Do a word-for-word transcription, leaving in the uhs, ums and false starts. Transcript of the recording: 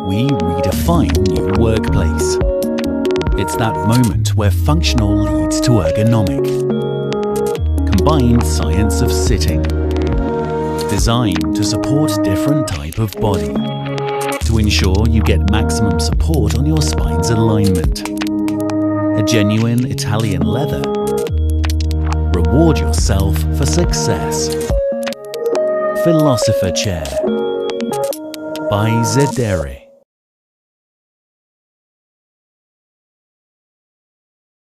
we redefine new workplace. It's that moment where functional leads to ergonomic. Combined science of sitting. Designed to support different type of body. To ensure you get maximum support on your spine's alignment. A genuine Italian leather. Reward yourself for success. Philosopher Chair by Zedere.